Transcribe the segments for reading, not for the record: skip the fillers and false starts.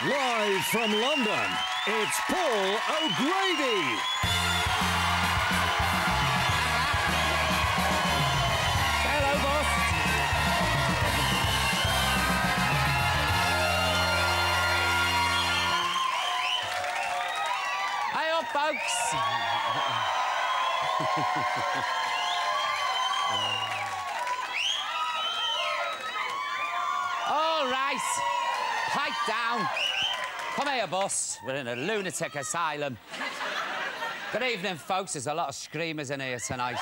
Live from London, it's Paul O'Grady. Hello, boss. Hey up, folks. All right. Pipe down. Come here, boss. We're in a lunatic asylum. Good evening, folks. There's a lot of screamers in here tonight.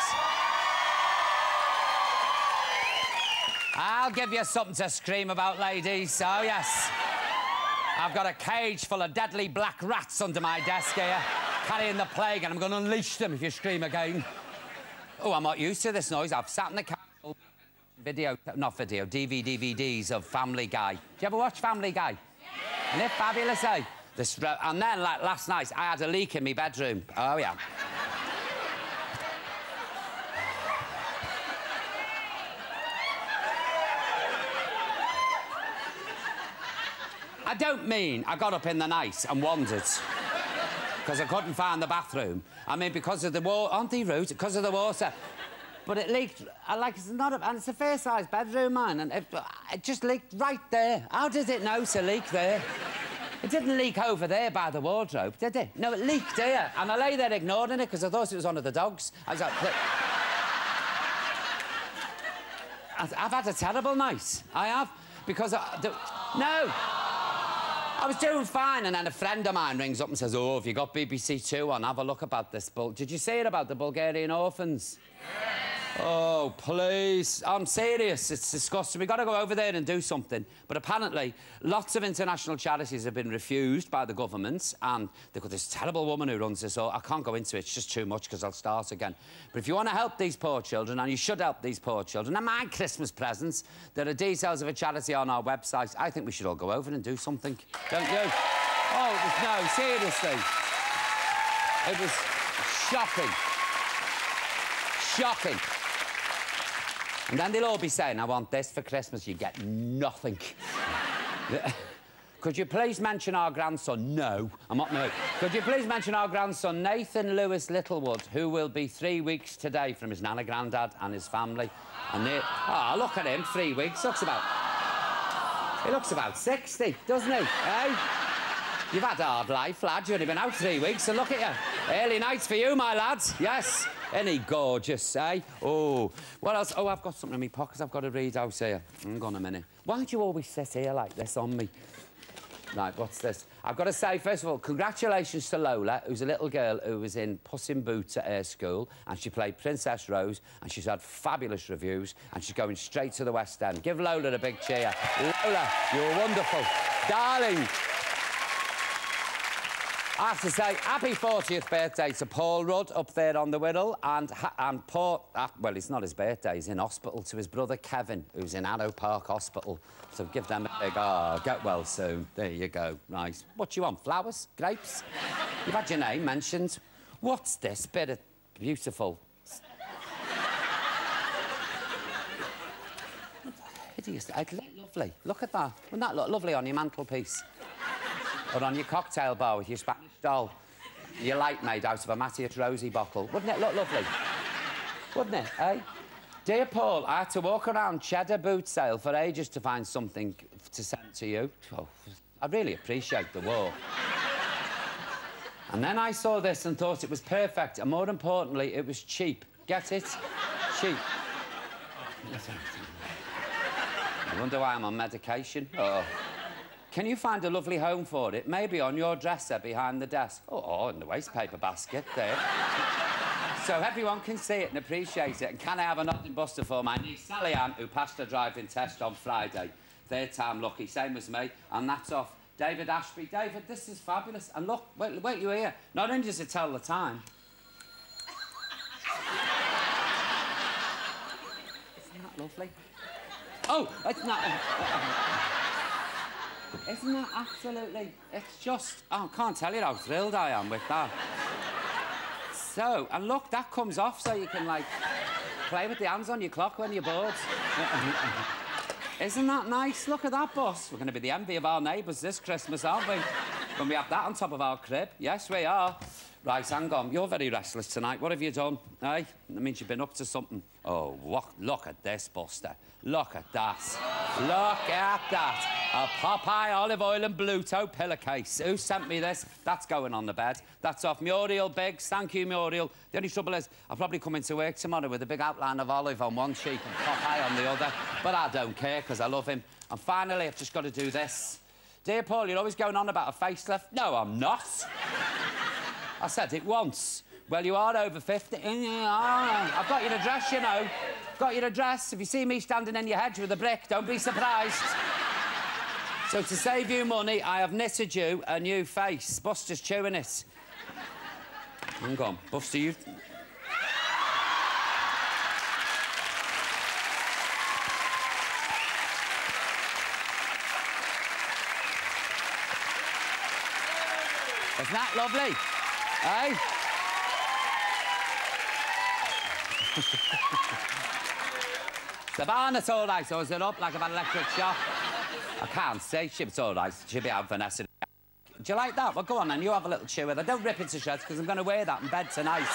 I'll give you something to scream about, ladies. Oh, yes. I've got a cage full of deadly black rats under my desk here, carrying the plague, and I'm going to unleash them if you scream again. Oh, I'm not used to this noise. I've sat in the couch, DVDs of Family Guy. Do you ever watch Family Guy? Yeah. Isn't it fabulous, eh? And then, like, last night, I had a leak in my bedroom. Oh, yeah. I don't mean I got up in the night and wandered because I couldn't find the bathroom. I mean, because of the water. Aren't they rude? Because of the water. But it leaked, like, it's not a... And it's a fair-sized bedroom, man, and it just leaked right there. How does it know to leak there? It didn't leak over there by the wardrobe, did it? No, it leaked here. And I lay there ignoring it because I thought it was one of the dogs. I was like... I've had a terrible night. I have. Because no! I was doing fine, and then a friend of mine rings up and says, "Oh, have you got BBC Two on? Have a look about this Did you see it about the Bulgarian orphans?" Yes. Oh, please. I'm serious. It's disgusting. We've got to go over there and do something. But apparently, lots of international charities have been refused by the government, and they've got this terrible woman who runs this. I can't go into it. It's just too much, because I'll start again. But if you want to help these poor children, and you should help these poor children, and my Christmas presents, there are details of a charity on our website. I think we should all go over and do something. Don't you? Oh, no, seriously. It was shocking. Shocking. And then they'll all be saying, "I want this for Christmas." You get nothing. Could you please mention our grandson? No. I'm not... No. Could you please mention our grandson, Nathan Lewis Littlewood, who will be 3 weeks today from his nana, granddad and his family. And they... Oh, look at him, 3 weeks. He looks about 60, doesn't he? Eh? You've had a hard life, lad. You've only been out 3 weeks, so look at you. Early nights for you, my lads. Yes. Isn't he gorgeous, eh? Oh, what else? Oh, I've got something in my pockets I've got to read out here. Hang on a minute. Why do you always sit here like this on me? Right, what's this? I've got to say, first of all, congratulations to Lola, who's a little girl who was in Puss in Boots at her school, and she played Princess Rose, and she's had fabulous reviews, and she's going straight to the West End. Give Lola a big cheer. Lola, you're wonderful. Darling. I have to say, happy 40th birthday to Paul Rudd up there on the Wirral, and Paul... well, it's not his birthday, he's in hospital, to his brother Kevin, who's in Arrow Park Hospital. So give them a big... Oh, get well soon. There you go. Nice. What do you want, flowers? Grapes? You've had your name mentioned. What's this bit of beautiful... Hideous. Lovely. Look at that. Wouldn't that look lovely on your mantelpiece? Or on your cocktail bar with your Spanish doll. Your light made out of a Matthias Rossi bottle. Wouldn't it look lovely? Wouldn't it, eh? Dear Paul, I had to walk around Cheddar boot sale for ages to find something to send to you. Oh, I really appreciate the walk. And then I saw this and thought it was perfect, and more importantly, it was cheap. Get it? Cheap. I wonder why I'm on medication. Oh. Can you find a lovely home for it? Maybe on your dresser behind the desk. Oh, in the wastepaper basket there. So everyone can see it and appreciate it. And can I have a nothing buster for my niece Sally Ann, who passed her driving test on Friday? Third time lucky, same as me. And that's off David Ashby. David, this is fabulous. And look, wait, you hear? Not only does it tell the time. Isn't that lovely? Oh, it's not... Isn't that absolutely... It's just... Oh, I can't tell you how thrilled I am with that. So, and look, that comes off so you can, like, play with the hands on your clock when you're bored. Isn't that nice? Look at that bus. We're going to be the envy of our neighbours this Christmas, aren't we? When we have that on top of our crib. Yes, we are. Right, hang on. You're very restless tonight. What have you done? Eh? That means you've been up to something. Oh, look at this, Buster. Look at that. Look at that. A Popeye olive oil and Bluto pillowcase. Who sent me this? That's going on the bed. That's off Muriel Biggs. Thank you, Muriel. The only trouble is, I'll probably come into work tomorrow with a big outline of olive on one cheek and Popeye on the other. But I don't care, because I love him. And finally, I've just got to do this. Dear Paul, you're always going on about a facelift. No, I'm not. I said it once. Well, you are over 50. I've got your address, you know. Got your address. If you see me standing in your hedge with a brick, don't be surprised. So, to save you money, I have knitted you a new face. Buster's chewing it. Hang on. Buster, you... Isn't that lovely? Eh? The barnet's all right, so is it up like I've had an electric shock? I can't see. It's all right. She'll be out Vanessa. Do you like that? Well, go on then. You have a little chew with her. Don't rip it to shreds, because I'm going to wear that in bed tonight.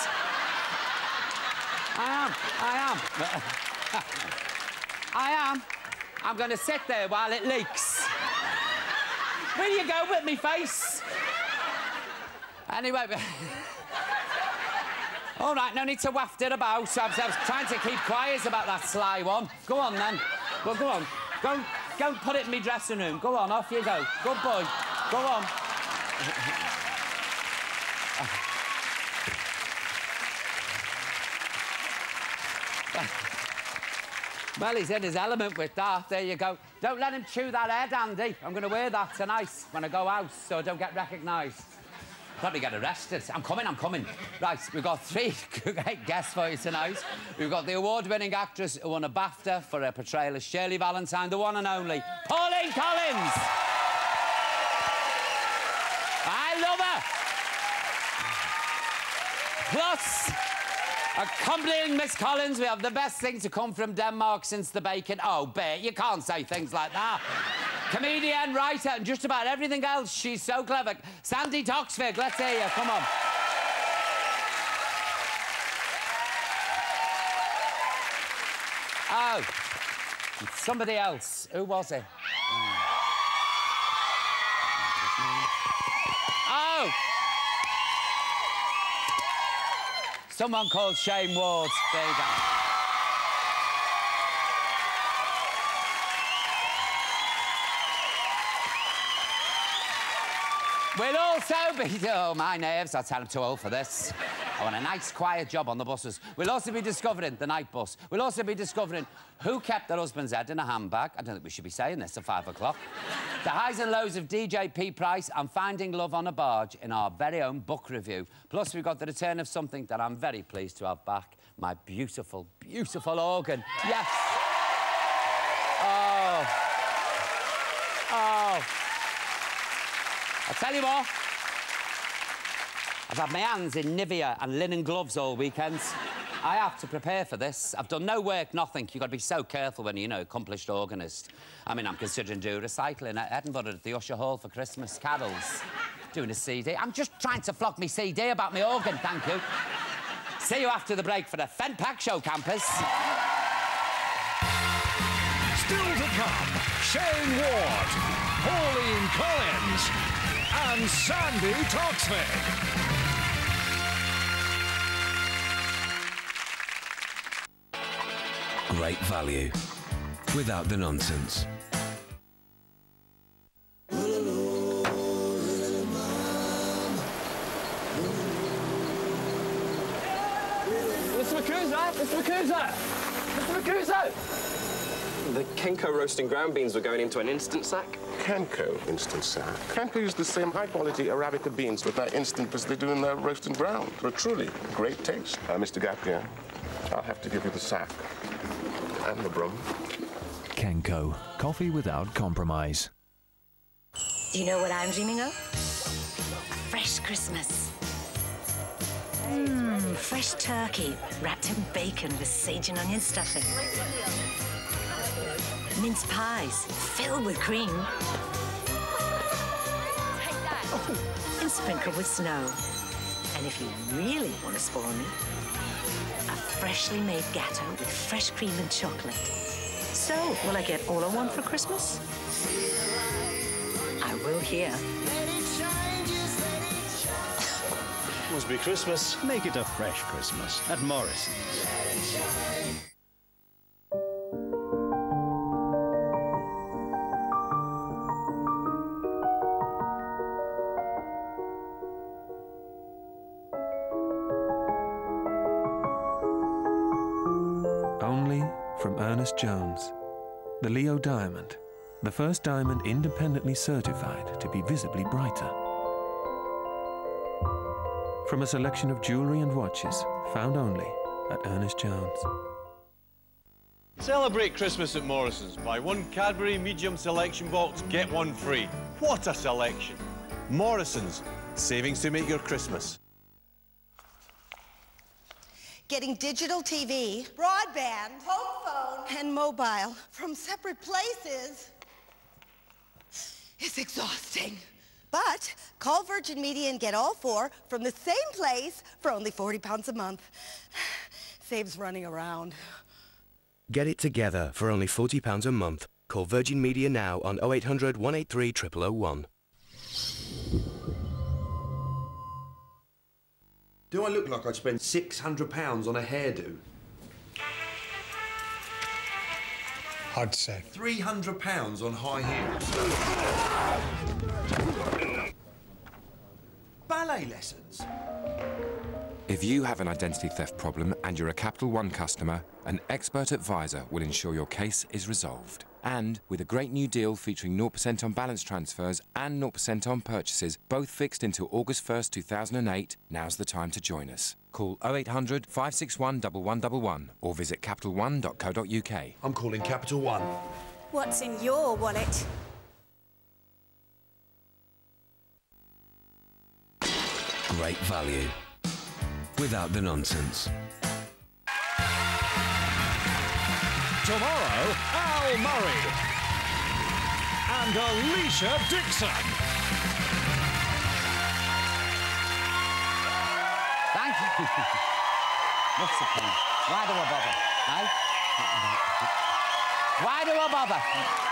I am. I'm going to sit there while it leaks. Where you go with me face? Anyway... All right, no need to waft it about. I was trying to keep quiet about that sly one. Go on, then. Well, go on. Go and put it in my dressing room. Go on, off you go. Good boy. Go on. Well, he's in his element with that. There you go. Don't let him chew that head, Andy. I'm going to wear that tonight when I go out, so I don't get recognised. Probably get arrested. I'm coming. Right, we've got 3 great guests for you tonight. We've got the award-winning actress who won a BAFTA for her portrayal as Shirley Valentine, the one and only Pauline Collins. I love her. Plus, accompanying Miss Collins, we have the best thing to come from Denmark since the bacon. Oh, Bert, you can't say things like that. Comedian, writer, and just about everything else. She's so clever. Sandy Toksvig, let's hear you. Come on. Oh, somebody else. Who was it? Oh! Someone called Shayne Ward. There you go. We'll also be... Oh, my nerves. I'll tell I'm too old for this. I want a nice, quiet job on the buses. We'll also be discovering the night bus. We'll also be discovering who kept their husband's head in a handbag. I don't think we should be saying this at 5 o'clock. The highs and lows of DJ P. Price and finding love on a barge in our very own book review. Plus, we've got the return of something that I'm very pleased to have back. My beautiful, beautiful organ. Yes. Oh. Oh. I'll tell you what. I've had my hands in Nivea and linen gloves all weekend. I have to prepare for this. I've done no work, nothing. You've got to be so careful when you're, you know, accomplished organist. I mean, I'm considering doing recycling at Edinburgh at the Usher Hall for Christmas carols. Doing a CD. I'm just trying to flog me CD about my organ, thank you. See you after the break for the Fen Pack Show, campers. Still to come, Shayne Ward, Pauline Collins, and Sandy Toksvig. Great value, without the nonsense. Mr. Macusa! Mr. Macusa! Mr. Macusa! The Kenko roasting ground beans were going into an instant sack. Kenko instant sack. Kenko use the same high-quality Arabica beans with that instant as they do in their roasting ground. But truly, great taste. Mr. Gapier, I'll have to give you the sack. And the broom. Kenko, coffee without compromise. Do you know what I'm dreaming of? Fresh Christmas. Fresh turkey wrapped in bacon with sage and onion stuffing. Mince pies filled with cream. And sprinkled with snow. And if you really want to spoil me, a freshly made gatto with fresh cream and chocolate. So, will I get all I want for Christmas? I will here. Must be Christmas. Make it a fresh Christmas at Morrison's. Only from Ernest Jones. The Leo Diamond. The first diamond independently certified to be visibly brighter. From a selection of jewellery and watches, found only at Ernest Jones. Celebrate Christmas at Morrison's. Buy one Cadbury medium selection box, get one free. What a selection. Morrison's. Savings to make your Christmas. Getting digital TV, broadband, home phone, and mobile from separate places is exhausting. But call Virgin Media and get all four from the same place for only £40 a month. Saves running around. Get it together for only £40 a month. Call Virgin Media now on 0800 183 0001. Do I look like I'd spend £600 on a hairdo? I'd say. £300 on high heels. Ballet lessons. If you have an identity theft problem and you're a Capital One customer, an expert advisor will ensure your case is resolved. And with a great new deal featuring 0% on balance transfers and 0% on purchases, both fixed until August 1st, 2008, now's the time to join us. Call 0800 561 1111 or visit capitalone.co.uk. I'm calling Capital One. What's in your wallet? Great value. Without the nonsense. Tomorrow, Al Murray and Alicia Dixon. Thank you. What's the point? Why do I bother? Eh? Why do I bother?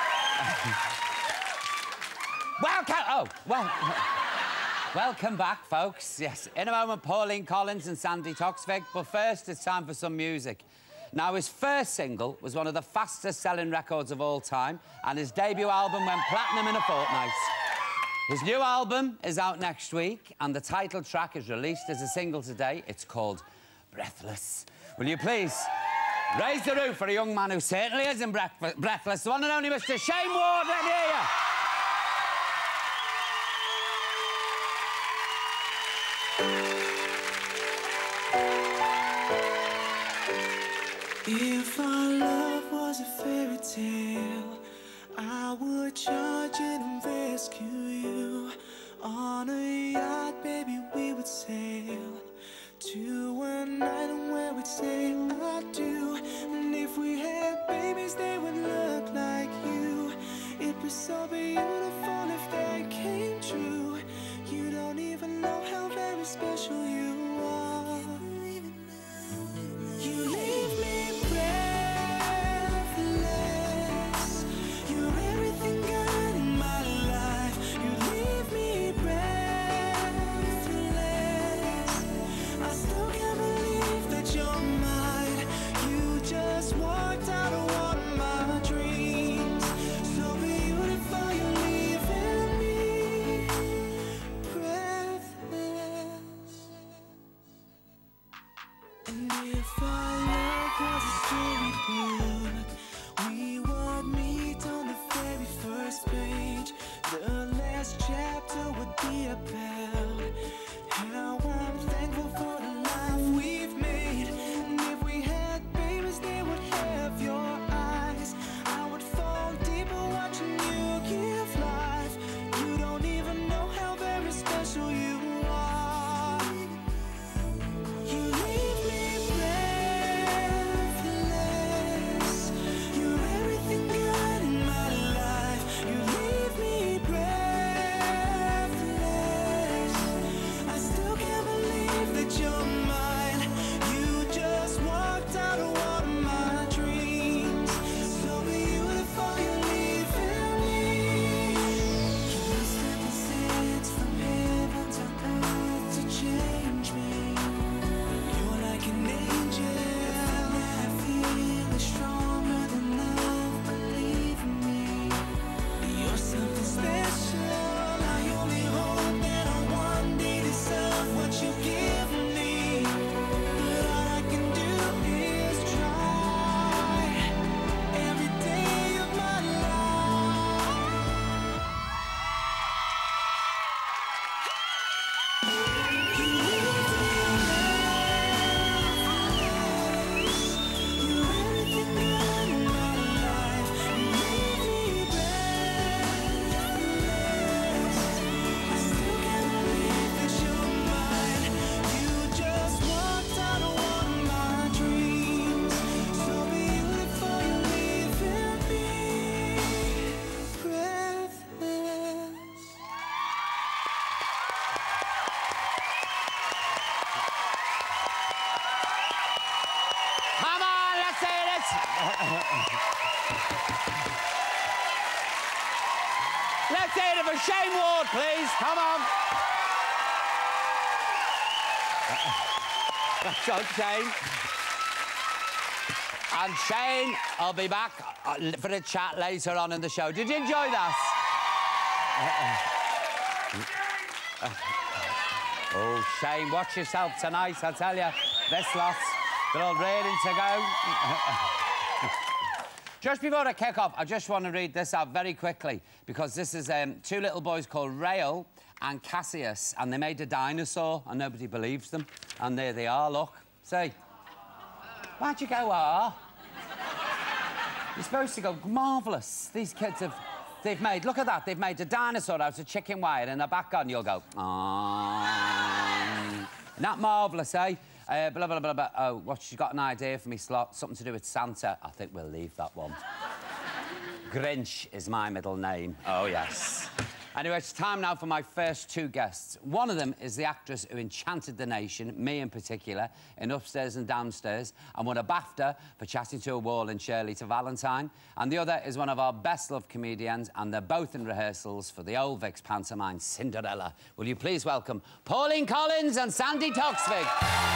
Welcome back, folks. Yes, in a moment, Pauline Collins and Sandy Toksvig. But first, it's time for some music. Now, his first single was one of the fastest-selling records of all time, and his debut album went platinum in a fortnight. His new album is out next week, and the title track is released as a single today. It's called Breathless. Will you please raise the roof for a young man who certainly isn't breathless, the one and only Mr. Shayne Ward. Let me hear you. If our love was a fairy tale, I would charge it and rescue you. On a yacht, baby, we would sail to an island where we'd say I do. And if we had babies, they would look like you. It'd be so beautiful if they came true. You don't even know how very special you are. You leave me breathless. You're everything good in my life. You leave me breathless. I still can't believe that you're mine. You Let's hear it for Shayne Ward, please. Come on. That's on, Shayne. And Shayne, I'll be back for a chat later on in the show. Did you enjoy that? Oh, Shayne, watch yourself tonight, I tell you. This lot, they're all ready to go. Just before I kick off, I just want to read this out very quickly, because this is two little boys called Rael and Cassius, and they made a dinosaur, and nobody believes them. And there they are, look. See? Why'd you go, You're supposed to go, marvellous. These kids have... They've made... Look at that. They've made a dinosaur out of chicken wire in the background. You'll go, Isn't that marvellous, eh? Blah, blah, blah, blah. Oh, what, she's got an idea for me, Slot. Something to do with Santa. I think we'll leave that one. Grinch is my middle name. Oh, yes. Anyway, it's time now for my first two guests. One of them is the actress who enchanted the nation, me in particular, in Upstairs and Downstairs, and won a BAFTA for chatting to a wall in Shirley to Valentine. And the other is one of our best-loved comedians, and they're both in rehearsals for the Old Vics pantomime Cinderella. Will you please welcome Pauline Collins and Sandy Toksvig?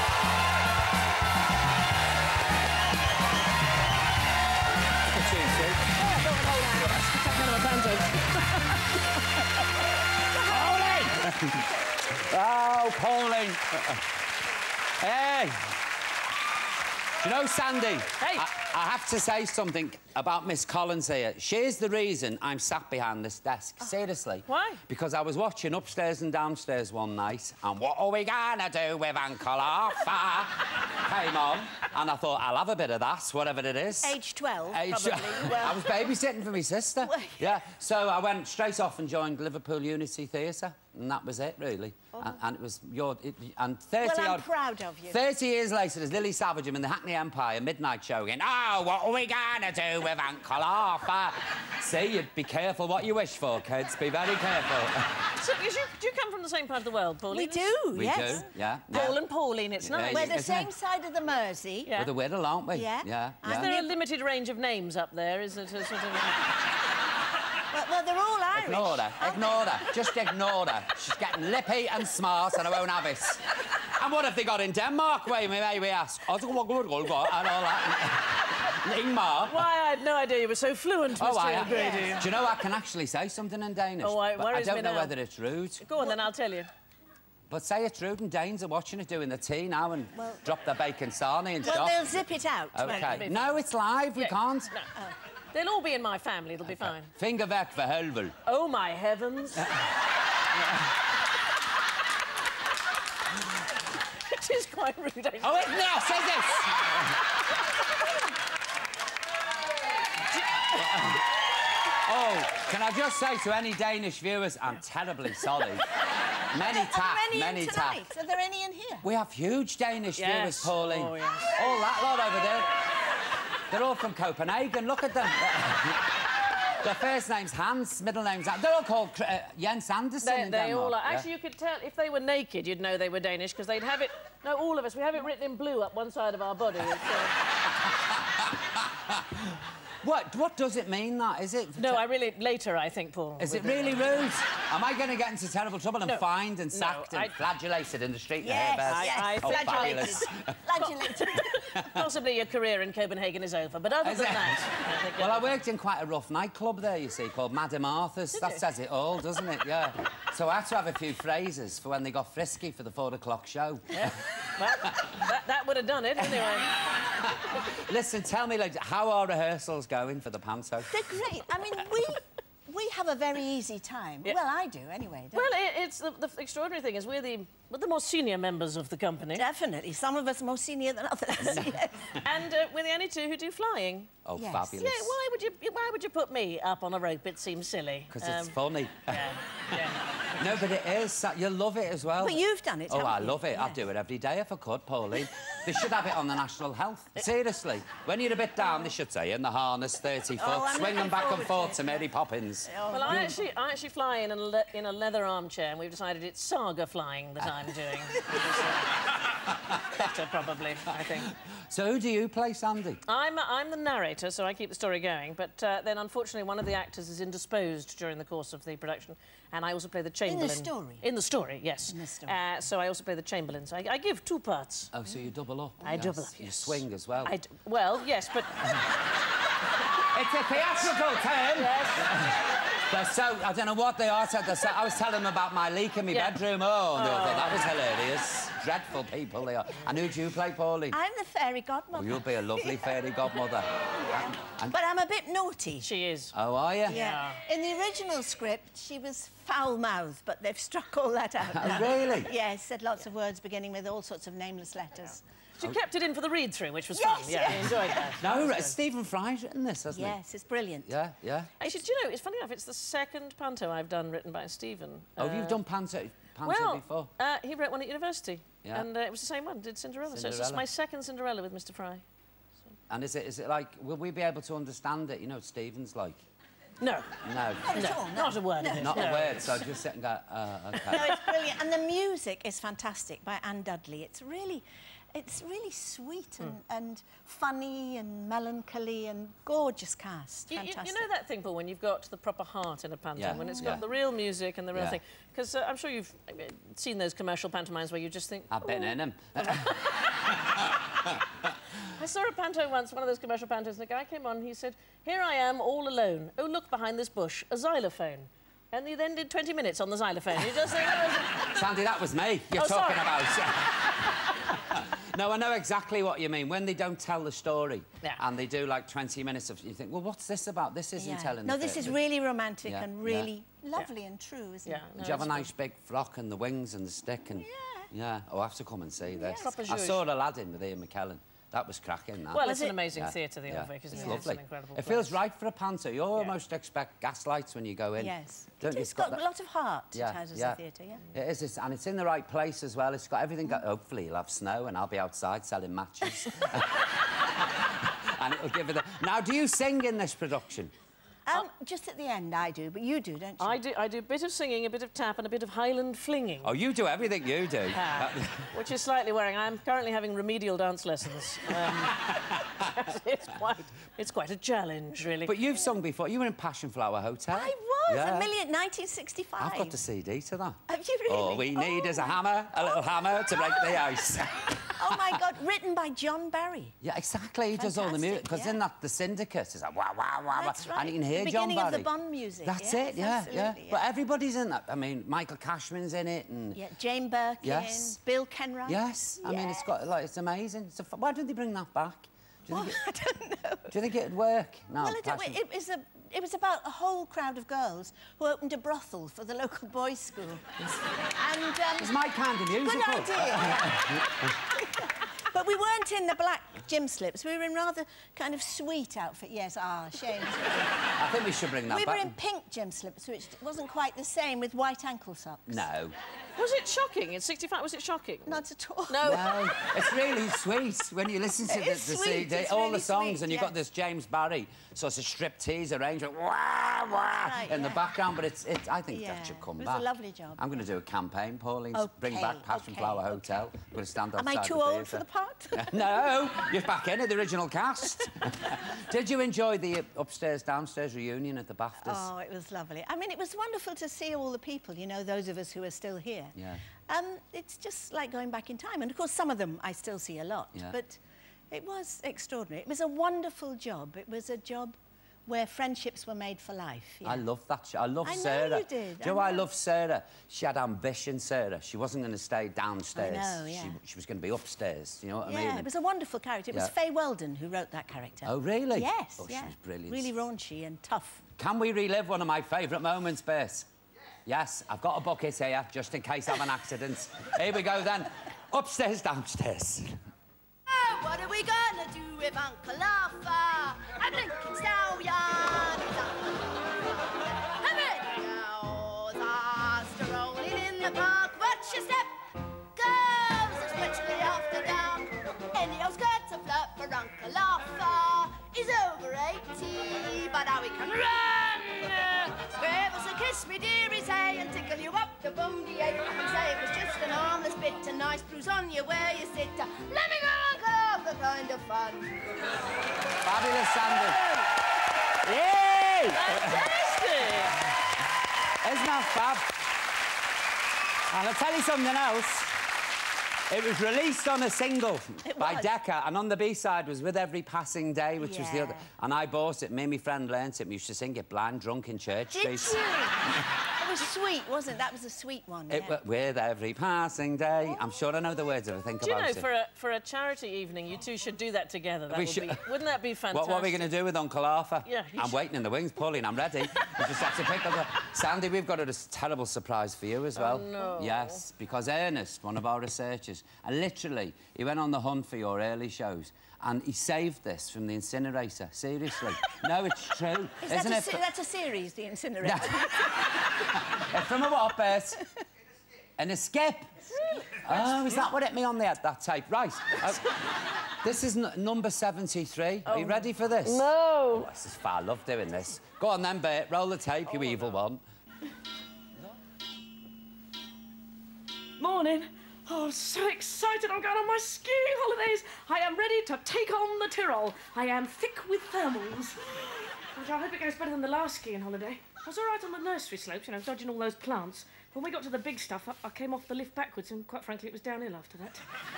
Oh, Pauline. Hey. Do you know, Sandy? Hey. I have to say something about Miss Collins here. She's the reason I'm sat behind this desk. Seriously. Why? Because I was watching Upstairs and Downstairs one night, and what are we gonna do with Uncle Arthur? Came on, and I thought, I'll have a bit of that, whatever it is. Age 12, Age probably. Well... I was babysitting for my sister. Yeah, so I went straight off and joined Liverpool Unity Theatre, and that was it, really. Oh. And it was your... and 30 well, I'm proud of you. 30 years later, there's Lily Savage in the Hackney Empire midnight show going, oh, what are we gonna do with Uncle Arthur? See, you'd be careful what you wish for, kids. Be very careful. So, do you come from the same part of the world, Pauline? We do, we yes. Do, yeah. Paul and Pauline, it's nice. We're the same side of the Mersey. Yeah. We're the Whittle, aren't we? Yeah. Yeah. Is there a limited range of names up there? Is it a sort of... Well, they're all Irish. Ignore her. Ignore her. Just ignore her. She's getting lippy and smart and I won't have it. And what have they got in Denmark, may we ask? And all that. Ingmar. Why, I had no idea you were so fluent, Mr. Grady. Do you know I can actually say something in Danish? Oh, I don't know whether it's rude. Go on, then I'll tell you. But say it's rude, and Danes are watching it doing the tea now and drop their bacon sarnie and stuff. Well, they'll zip it out. OK. No, it's live. We can't. No. They'll all be in my family. It'll be fine. Finger back for helvel. Oh, my heavens. It is quite rude, actually. Oh, it's now, say this! Oh, can I just say to any Danish viewers, I'm terribly sorry. Many tap. Are there any in here? We have huge Danish viewers, Pauline. Oh, yes. All that lot over there. They're all from Copenhagen. Look at them. Their first name's Hans, middle name's... They're all called Jens Andersen in They Denmark. all are. Actually, you could tell if they were naked, you'd know they were Danish, because they'd have it... No, all of us. We have it written in blue up one side of our body. What does it mean, that? Is it... No, later, I think, Paul. Is it really rude? Am I going to get into terrible trouble and fined and sacked and flagellated in the street? Yes, fabulous. Flagellated. Possibly your career in Copenhagen is over, but other than that... Well, I worked in quite a rough nightclub there, you see, called Madame Arthur's. That says it all, doesn't it? Yeah. So I had to have a few phrases for when they got frisky for the 4 o'clock show. Yeah. Well, that would have done it, anyway. Listen, tell me, like, how are rehearsals going for the panto? They're great. I mean, we have a very easy time. Yeah. Well, I do, anyway. Well, it's the extraordinary thing is we're the more senior members of the company. Definitely. Some of us more senior than others. Yes. And we're the only two who do flying. Oh, yes. Fabulous. Yeah, why would you put me up on a rope? It seems silly. Because it's funny. Yeah. No, but it is. You love it as well. But you've done it, Oh, I you? love it. Yes. I'd do it every day if I could, Pauline. They should have it on the National Health. Seriously. When you're a bit down, they should say, in the harness, 30 foot, swing them back and forth to Mary Poppins. Well, I actually fly in a leather armchair, and we've decided it's saga flying that I I'm doing. Better, probably, I think. So who do you play, Sandy? I'm the narrator, so I keep the story going. But then, unfortunately, one of the actors is indisposed during the course of the production, and I also play the Chamberlain. In the story? In the story, yes. In the story. So I also play the Chamberlain. So I give 2 parts. Oh, so you double up? I double up, You yes. swing as well? Well, yes, but... It's a theatrical term. Yes. They're so... I don't know what they are. I was telling them about my leak in my bedroom. Oh, they thought that was hilarious. Dreadful people they are. And who do you play, Paulie? I'm the fairy godmother. Oh, you'll be a lovely fairy godmother. But I'm a bit naughty. She is. Oh, are you? Yeah. In the original script, she was foul-mouthed, but they've struck all that out. Oh, really? Yes, said lots of words beginning with all sorts of nameless letters. She kept it in for the read-through, which was fun. Yeah, I enjoyed that. No, Stephen Fry's written this, hasn't he? Yes, it's brilliant. Yeah, yeah. Actually, do you know, it's funny enough, it's the second panto I've done written by Stephen. Oh, you've done panto before? He wrote one at university. Yeah. And it was the same one, did Cinderella. So it's my second Cinderella with Mr. Fry. So. And is it like, will we be able to understand it? You know what Stephen's like? No. No. Not a word of it. Not a word, so just sit and go, OK. No, it's brilliant. And the music is fantastic by Anne Dudley. It's really sweet and funny and melancholy and gorgeous cast. Fantastic. You know that thing, Paul, when you've got the proper heart in a pantomime, when it's got the real music and the real thing? Because I'm sure you've seen those commercial pantomimes where you just think... I've been in them. I saw a panto once, one of those commercial pantos, and the guy came on and he said, "Here I am, all alone. Oh, look behind this bush, a xylophone." And he then did 20 minutes on the xylophone. You just think... Sandy, that was me you're talking about. No, I know exactly what you mean. When they don't tell the story and they do, like, 20 minutes of... You think, well, what's this about? This isn't telling the this is really romantic and really lovely and true, isn't it? Did you have a nice big frock and the wings and the stick? And yeah. Oh, I have to come and see this. Proper I saw Aladdin with Ian McKellen. That was cracking, that. Well, it's an amazing theatre, the Old Vic, isn't it? It's lovely. It's an incredible It place. feels right for a panto. You almost expect gaslights when you go in. Yes. Don't It's got a lot of heart, it has, as a theatre, It is, and it's in the right place as well. It's got everything... Hopefully you'll have snow and I'll be outside selling matches. And it'll give it... Now, do you sing in this production? Just at the end, I do, but you do, don't you? I do a bit of singing, a bit of tap and a bit of Highland flinging. Oh, you do everything you do. Which is slightly worrying. I'm currently having remedial dance lessons. It's quite a challenge, really. But you've sung before. You were in Passion Flower Hotel. I was, 1965. I've got the CD to that. Have you really? All we need is a hammer, a little hammer to break the ice. Oh, my God, written by John Barry. Yeah, exactly. He does all the music. Because in that, the Syndicate is like, wah, wah, wah, That's right. and you can hear the John Barry. beginning of the Bond music. That's yes, it, yeah. But everybody's in that. I mean, Michael Cashman's in it. And Jane Birkin, Bill Kenwright. Yes. I mean, it's got, like, it's amazing. Why don't they bring that back? I don't know. Do you think it'd work? No, well, it was about a whole crowd of girls who opened a brothel for the local boys' school. And it's my kind of musical. Good idea. But we weren't in the black gym slips. We were in rather kind of sweet outfit. Yes, Shayne. I think we should bring that back. We were in pink gym slips, which wasn't quite the same, with white ankle socks. No. Was it shocking? In 65, was it shocking? Not at all. No. It's really sweet when you listen to the CD, all the songs, and you've got this James Barry sort of striptease arrangement, wah, wah, in the background, but I think that should come back. It was a lovely job. I'm going to do a campaign, Pauline, bring back Passion Flower Hotel. I'm going to stand outside. Am I too old for the part? No, you're back in the original cast. Did you enjoy the upstairs-downstairs reunion at the BAFTAs? Oh, it was lovely. I mean, it was wonderful to see all the people, you know, those of us who are still here. Yeah. It's just like going back in time. And, of course, some of them I still see a lot. But it was extraordinary. It was a wonderful job. It was a job where friendships were made for life. I love that. I love I Sarah. know you did. Do you know why I love Sarah? She had ambition, Sarah. She wasn't going to stay downstairs. I know, yeah. She was going to be upstairs. You know what I mean? Yeah, it was a wonderful character. It was Faye Weldon who wrote that character. Oh, really? Yes, oh, she was brilliant. Really raunchy and tough. Can we relive one of my favourite moments, Bess? Yes, I've got a bucket here, just in case I have an accident. Here we go, then. Upstairs, downstairs. Oh, what are we gonna do with Uncle Arthur? I'm Lincoln Stallion. And then girls are strolling in the park. Watch your step. Girls, especially after dark. Any old skirts a flirt for Uncle Arthur. He's over 80, but how he can run. Give us a kiss, me dearie, say, and tickle you up. The bum-de-ache, I can say it was just an harmless bit, a nice bruise on you where you sit. Let me go, Uncle Al, the kind of fun. Fabulous, Sandy. Yay! Fantastic! Isn't that fab? And I'll tell you something else. It was released on a single by Decca, and on the B-side was With Every Passing Day, which was the other. And I bought it. Me and my friend learnt it. We used to sing it blind, drunk in church streets. Did you? It was sweet, wasn't it? That was a sweet one. It was With Every Passing Day. I'm sure I know the words if I think about it. Do you know, for a charity evening, you two should do that together. That would be, wouldn't that be fantastic? What are we going to do with Uncle Arthur? Yeah, I'm waiting in the wings, Pauline. I'm ready. You just have to pick up the... Sandy, we've got a terrible surprise for you as well. Oh, no. Yes, because Ernest, one of our researchers, and literally, he went on the hunt for your early shows, and he saved this from the incinerator. Seriously. No, it's true. Isn't it? That's a series, The Incinerator. From a what, Bert? In a skip. Oh, is that what hit me on that tape? Right. This is number 73. Are you ready for this? No. Oh, this is fun. I love doing this. Go on then, Bert. Roll the tape, you evil one. Morning. Oh, I'm so excited. I'm going on my skiing holidays. I am ready to take on the Tyrol. I am thick with thermals. I hope it goes better than the last skiing holiday. I was all right on the nursery slopes, you know, dodging all those plants. When we got to the big stuff, I came off the lift backwards, and quite frankly, it was downhill after that.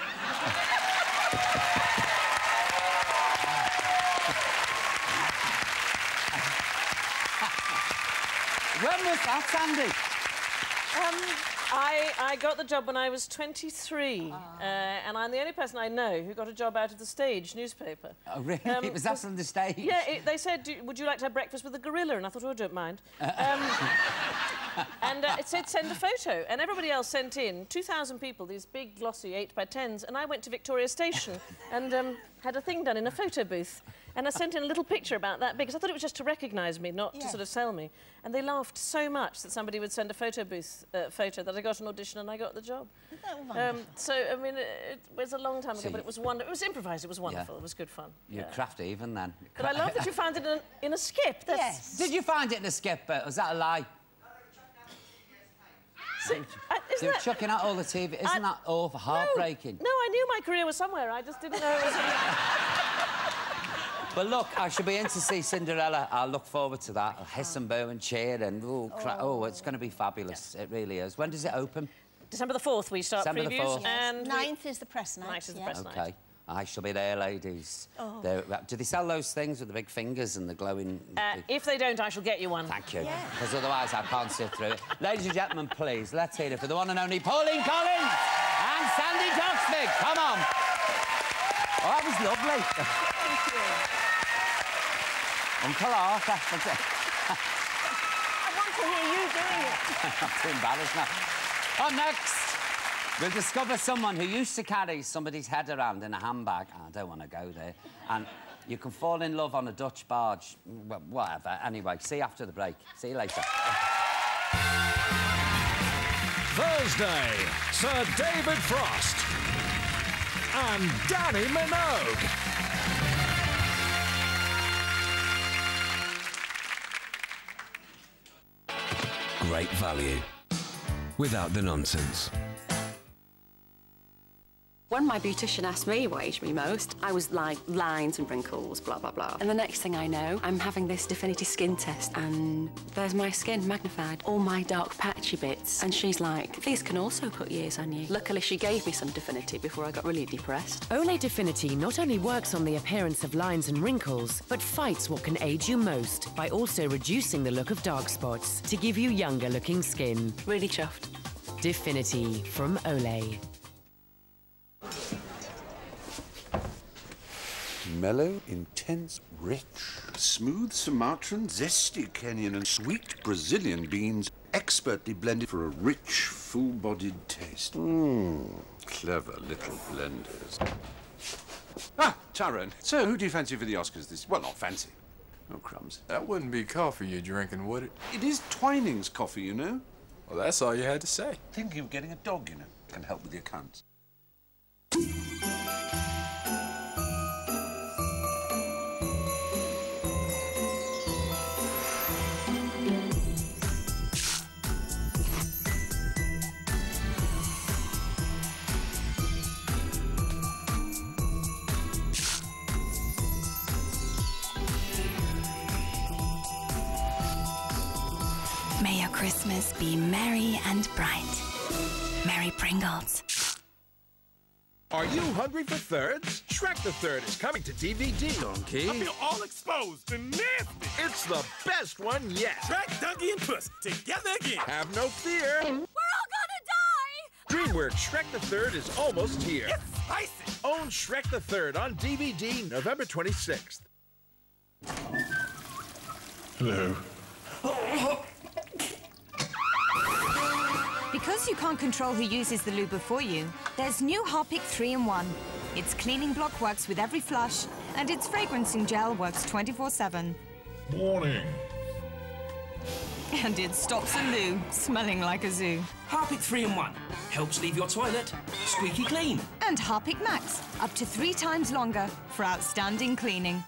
When was that, Sandy? I got the job when I was 23, and I'm the only person I know who got a job out of the Stage newspaper. Oh, really? Was that from the Stage? Yeah, they said, would you like to have breakfast with a gorilla? And I thought, oh, I don't mind. And it said, send a photo. And everybody else sent in 2,000 people, these big, glossy 8x10s, and I went to Victoria Station and had a thing done in a photo booth. And I sent in a little picture about that because I thought it was just to recognise me, not to sort of sell me. And they laughed so much that somebody would send a photo booth photo that I got an audition and I got the job. Isn't that wonderful? So, I mean, it was a long time ago, but it was wonderful. It was improvised, it was wonderful, it was good fun. You're crafty even then. But I love that you found it in a skip. Yes. Did you find it in a skip, Bert? Was that a lie? They were chucking out all the TV. Isn't that awful, heartbreaking? No, I knew my career was somewhere. I just didn't know it was... But look, I should be in to see Cinderella. I'll look forward to that. I'll hiss and boo and cheer and... Oh, it's going to be fabulous. It really is. When does it open? December the 4th, we start December previews. the 4th. And 9th is the press night. 9th is the press night. OK. I shall be there, ladies. Oh. Do they sell those things with the big fingers and the glowing... If they don't, I shall get you one. Thank you. Because otherwise I can't sit through it. Ladies and gentlemen, please, let's hear it for the one and only Pauline Collins and Sandy Toksvig. Come on. Oh, that was lovely. Thank you. Uncle Arthur. I want to hear you doing it. I'm too embarrassed now. Up next, we'll discover someone who used to carry somebody's head around in a handbag. I don't want to go there. And you can fall in love on a Dutch barge. Well, whatever. Anyway, see you after the break. See you later. Thursday, Sir David Frost and Danny Minogue. Great value. Without the nonsense. When my beautician asked me what aged me most, I was like, lines and wrinkles, blah, blah, blah. And the next thing I know, I'm having this Definity skin test, and there's my skin magnified, all my dark patchy bits. And she's like, these can also put years on you. Luckily, she gave me some Definity before I got really depressed. Olay Definity not only works on the appearance of lines and wrinkles, but fights what can age you most by also reducing the look of dark spots to give you younger-looking skin. Really chuffed. Definity from Olay. Mellow, intense, rich, smooth Sumatran, zesty Kenyan and sweet Brazilian beans, expertly blended for a rich, full-bodied taste. Clever little blenders. Ah, Tyrone. So, who do you fancy for the Oscars this... Well, not fancy. Oh, crumbs. That wouldn't be coffee you're drinking, would it? It is Twining's coffee, you know. Well, that's all you had to say. Thinking of getting a dog, you know. Can help with the accounts. May your Christmas be merry and bright. Merry Pringles. Are you hungry for thirds? Shrek the Third is coming to DVD. Donkey. I feel all exposed and nasty. It's the best one yet. Shrek, Donkey, and Puss together again. Have no fear. We're all gonna die. DreamWorks Shrek the Third is almost here. It's spicy. Own Shrek the Third on DVD November 26th. Hello. Because you can't control who uses the loo before you, there's new Harpic 3-in-1. Its cleaning block works with every flush, and its fragrancing gel works 24/7. Morning. And it stops a loo smelling like a zoo. Harpic 3-in-1 helps leave your toilet squeaky clean. And Harpic Max, up to 3 times longer for outstanding cleaning.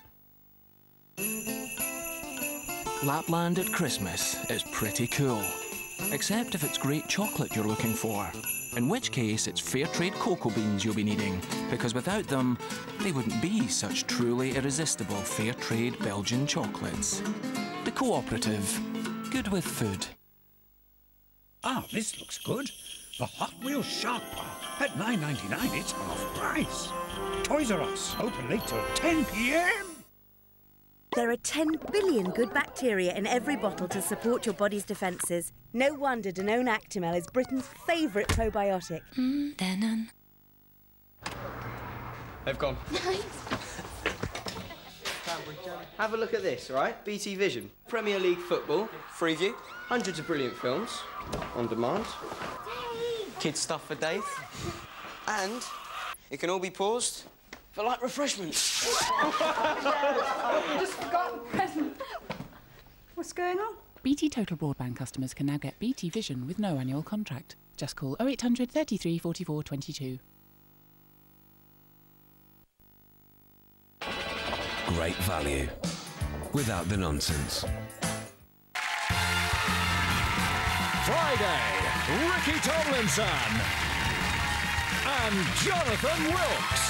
Lapland at Christmas is pretty cool. Except if it's great chocolate you're looking for. In which case, it's fair trade cocoa beans you'll be needing, because without them, they wouldn't be such truly irresistible fair trade Belgian chocolates. The Cooperative. Good with food. Ah, this looks good. The Hot Wheels Shark Park. At $9.99, it's half price. Toys R Us, open late till 10 p.m. There are 10 billion good bacteria in every bottle to support your body's defences. No wonder Danone Actimel is Britain's favourite probiotic. Danone. They've gone. Have a look at this, right? BT Vision. Premier League football, Freeview, hundreds of brilliant films, on demand, kids stuff for days, and it can all be paused for light refreshments. Just forgotten present. What's going on? BT Total Broadband customers can now get BT Vision with no annual contract. Just call 0800 33 44 22. Great value, without the nonsense. Friday, Ricky Tomlinson and Jonathan Wilkes.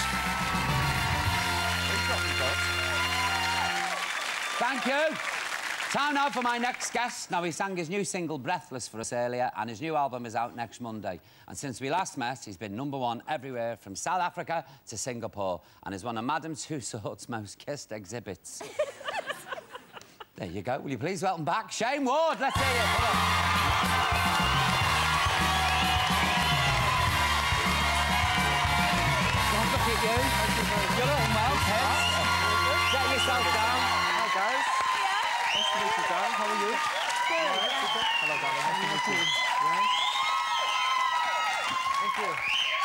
Thank you. Time now for my next guest. Now, he sang his new single, Breathless, for us earlier, and his new album is out next Monday. And since we last met, he's been #1 everywhere, from South Africa to Singapore, and is one of Madame Tussauds' most kissed exhibits. There you go. Will you please welcome back Shayne Ward? Let's hear it. Come on. Don't look at you. You're looking well, Ted. Get yourself down. Hi, guys. Nice to meet you, Dan. How are you? Good. Hello, darling. Nice to meet you. Yeah. Thank you.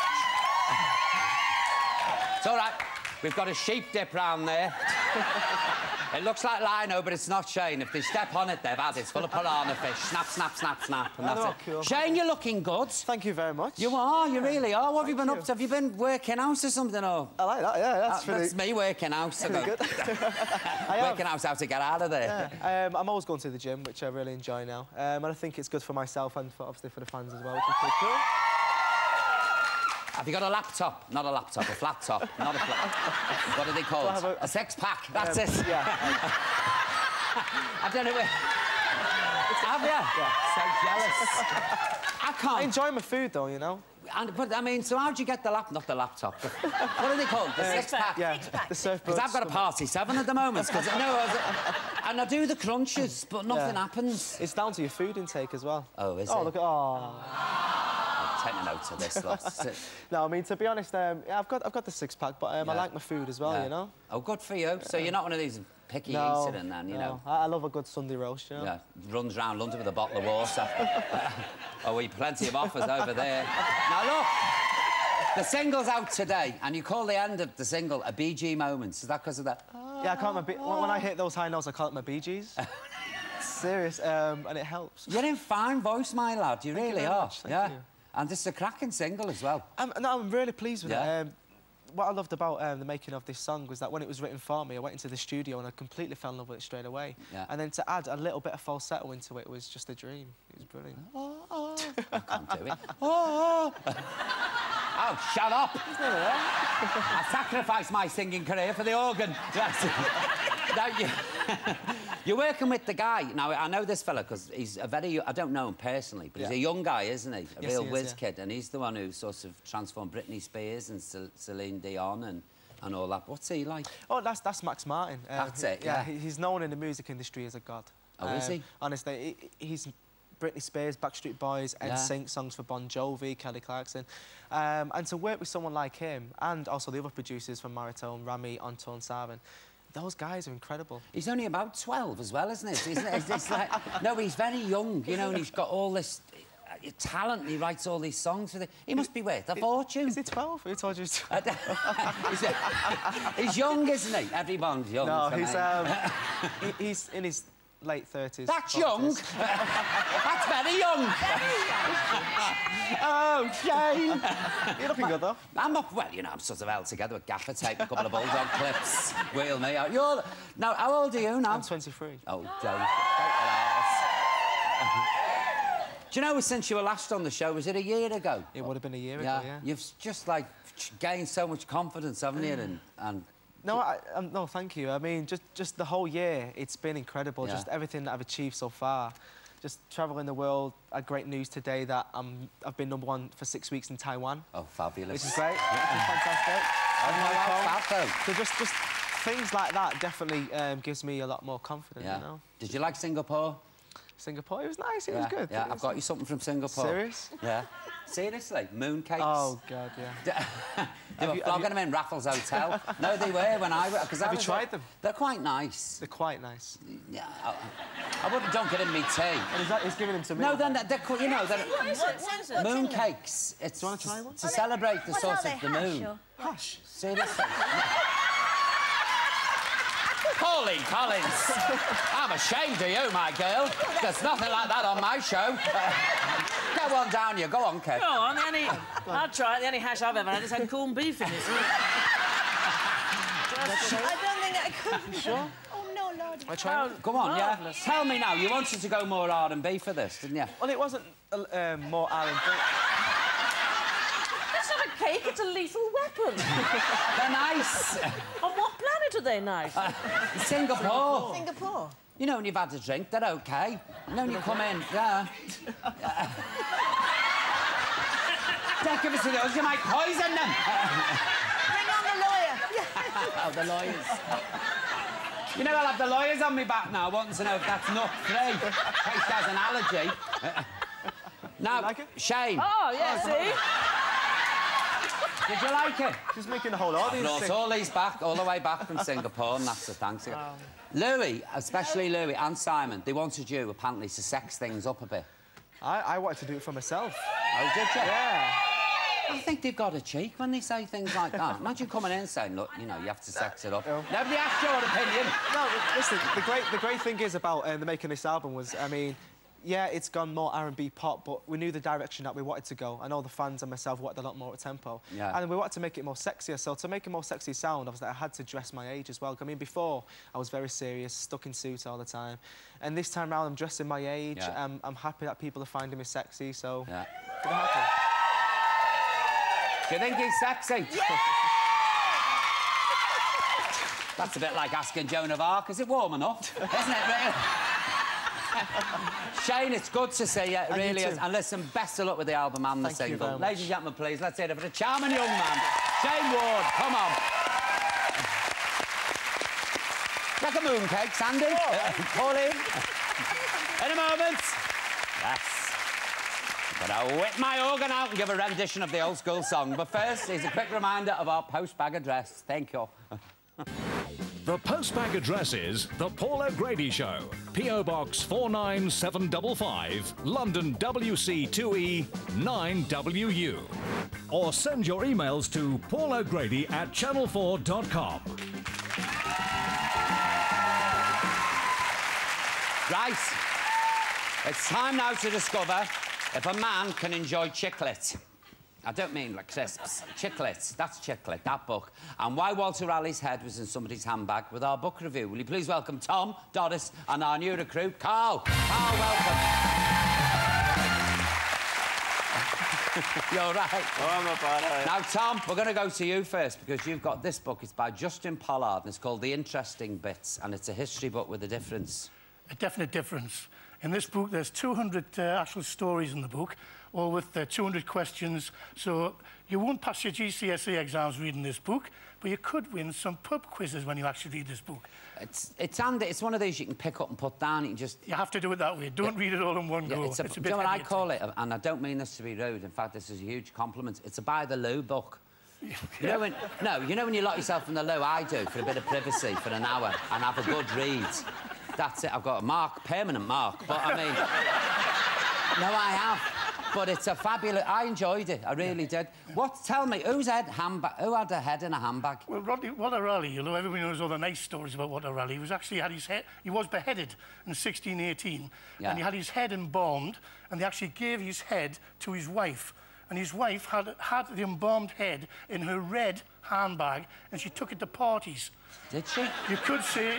It's all right. We've got a sheep dip round there. It looks like lino, but it's not, Shayne. If they step on it, they've had it. It's full of piranha fish. Snap, snap, snap, snap, and that's it. Cool. Shayne, you're looking good. Thank you very much. You are, you really are. What have you been up to? Have you been working out or something? Or... I like that, yeah. That's me working out. Pretty good. Working out how to get out of there. Yeah. I'm always going to the gym, which I really enjoy now. And I think it's good for myself and obviously for the fans as well, which is pretty cool. Have you got a laptop? Not a laptop, a flat top. Not a flat... What are they called? A six-pack. That's it. Yeah. I don't know where... Have you? Yeah. So jealous. I can't... I enjoy my food, though, you know. But, I mean, so how'd you get the Not the laptop. What are they called? The six-pack? Yeah, the surfboard. Because I've got a party 7 at the moment. And I do the crunches, but nothing happens. It's down to your food intake as well. Oh, is it? Oh, look at... Oh. Take a note of this, lot. No, I mean, to be honest, yeah, I've got the six-pack, but I like my food as well, you know? Oh, good for you. So you're not one of these picky eater and then, you know? I love a good Sunday roast, you know? Yeah, runs round London with a bottle of water. Oh, we've plenty of offers over there. Now, look, the single's out today, and you call the end of the single a BG Moments. Is that because of that? Yeah, I call it when I hit those high notes, I call it my Bee Gees. Serious, and it helps. You're in fine voice, my lad. You really are. Thank you. And this is a cracking single as well. I'm really pleased with it. What I loved about the making of this song was that when it was written for me, I went into the studio and I completely fell in love with it straight away. Yeah. And then to add a little bit of falsetto into it was just a dream. It was brilliant. I can't do it. Oh, shut up! I sacrificed my singing career for the organ. Now, you're working with the guy. Now, I know this fella because he's a very... I don't know him personally, but he's a young guy, isn't he? A real whiz kid. And he's the one who sort of transformed Britney Spears and Celine Dion and all that. What's he like? Oh, that's Max Martin. That's it, yeah. He's known in the music industry as a god. Oh, is he? Honestly, he's Britney Spears, Backstreet Boys, NSYNC, songs for Bon Jovi, Kelly Clarkson. And to work with someone like him, and also the other producers from Maritone, Rami, Anton, Savin, those guys are incredible. He's only about 12 as well, isn't he? It's like... No, he's very young, you know, and he's got all this... talent, and he writes all these songs for the... He must be worth a fortune. Is he 12? Who told you? He's young, isn't he? Everyone's young. No, he's in his late 30s. That's young. That's very young. Oh, Shayne. You're looking good, though. I'm up... Well, you know, I'm sort of held together with gaffer tape, a couple of bulldog clips. Wheel me out. You're... Now, how old are you now? I'm 23. Oh, Dave. Do you know, since you were last on the show, was it a year ago? It would have been a year ago, yeah. You've just, like, gained so much confidence, haven't you? And... No, no, thank you. I mean, just the whole year, it's been incredible. Yeah. Just everything that I've achieved so far. Just travelling the world. I had great news today that I've been #1 for 6 weeks in Taiwan. Oh, fabulous. Which is great. Which is fantastic. So just things like that definitely gives me a lot more confidence, you know? Did you like Singapore? Singapore, it was nice, it was good. Yeah, I've got you something from Singapore. Serious? Yeah. Seriously, mooncakes. Oh, God, yeah. They were flogging them in Raffles Hotel. No, they were when I... Have you tried them? They're quite nice. They're quite nice. Yeah, I wouldn't dunk it in me tea. And he's giving them to me? No, they're you know, they're... What is it? Mooncakes. It's do you want to try one? To celebrate the sort of the moon. Hash? Seriously. Holy Collins! I'm ashamed of you, my girl. There's nothing like that on my show. Go on down you. Go on, Kev. Go on, I'll try it. The only hash I've ever had has had corned beef in it. I don't think I could. Sure? Oh, no, Lord. I try Come on, yeah. Tell me now. You wanted to go more R&B for this, didn't you? Well, it wasn't more R&B. It's not a cake, it's a lethal weapon. They're nice. On what planet are they nice? Singapore. Singapore. You know, when you've had a drink, they're OK. You know, when you come in, yeah. Don't give us to those, you might poison them. Bring on the lawyer. Oh, the lawyers. You know, I'll have the lawyers on me back now, wanting to know if that's nut-free, in case there's an allergy. Now, like it? Shayne. Oh, yeah, see? Did you like it? Just making the whole audience brought all these back, all the way back from Singapore, and that's the thanks. Louis, especially Louis and Simon, they wanted you, apparently, to sex things up a bit. I wanted to do it for myself. Oh, did you? Yeah. I think they've got a cheek when they say things like that. Imagine coming in and saying, look, you know, you have to sex it up. Nobody asked your opinion. No, listen, the great thing is about the making this album was, I mean, yeah, it's gone more R&B pop, but we knew the direction that we wanted to go. I know the fans and myself wanted a lot more tempo. Yeah. And we wanted to make it more sexier. So to make a more sexy sound, obviously, I had to dress my age as well. I mean, before, I was very serious, stuck in suits all the time. And this time around, I'm dressing my age. Yeah. I'm happy that people are finding me sexy, so... Yeah. I'm happy. Do you think he's sexy? Yeah! That's a bit like asking Joan of Arc. Is it warm enough? Isn't it, really? Shayne, it's good to see you. It really is. And listen, best of luck with the album and the single. Ladies and gentlemen, please, let's hear it for a charming young man. Shayne Ward, come on. Like a mooncake, Sandy. Pauline. In a moment. Yes. Gonna whip my organ out and give a rendition of the old school song. But first, here's a quick reminder of our postbag address. Thank you. The postbag address is The Paula Grady Show, P.O. Box 49755, London WC2E 9WU. Or send your emails to paulagrady@channel4.com. Right. It's time now to discover if a man can enjoy chiclet. I don't mean like crisps. Chiclets. That's Chiclet, that book. And why Walter Raleigh's head was in somebody's handbag with our book review. Will you please welcome Tom, Doris, and our new recruit, Carl. Carl, welcome. You're right. Oh, I'm not bad. Now, Tom, we're going to go to you first because you've got this book. It's by Justin Pollard and it's called The Interesting Bits, and it's a history book with a difference. A definite difference. In this book, there's 200 actual stories in the book, all with 200 questions. So you won't pass your GCSE exams reading this book, but you could win some pub quizzes when you actually read this book. It's handy. It's one of these you can pick up and put down. You have to do it that way. Don't read it all in one go. It's a bit you know what I heavy. call it? And I don't mean this to be rude. In fact, this is a huge compliment. It's a by the loo book. You know when you lock yourself in the loo, I do, for a bit of privacy for an hour and have a good read. That's it. I've got a mark, permanent mark. But I mean, no, I have. But it's a fabulous. I enjoyed it. I really did. Tell me, who had a head in a handbag? Well, Walter Raleigh, you know, everybody knows all the nice stories about Walter Raleigh. He was actually had his head. He was beheaded in 1618, and he had his head embalmed, and they actually gave his head to his wife. And his wife had the embalmed head in her red handbag, and she took it to parties. Did she? You could say...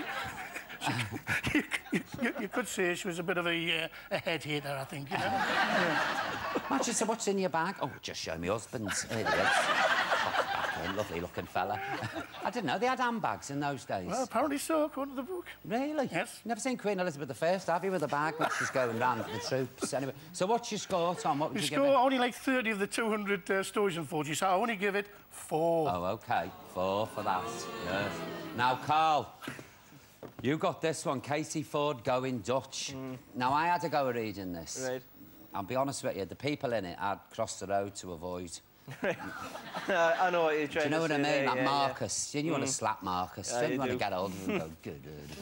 you could say she was a bit of a head hater, I think, you know? Imagine, so what's in your bag? Oh, just show me husband's. Here it is. Lovely-looking fella. I didn't know they had handbags in those days. Well, apparently so, according to the book. Really? Yes. Never seen Queen Elizabeth I, have you, with a bag when she's going round the troops? Anyway, so what's your score, Tom? What would you give it? Only like 30 of the 200 stories and 40, so I only give it 4. Oh, OK. 4 for that. Yes. Now, Carl, you got this one, Katie Ford Going Dutch. Now, I had to go reading this. Right. I'll be honest with you, the people in it I'd crossed the road to avoid. I know what you're trying to say. Do you know what I mean? There, That Marcus. You want to slap Marcus. You want to get hold of him and go, good.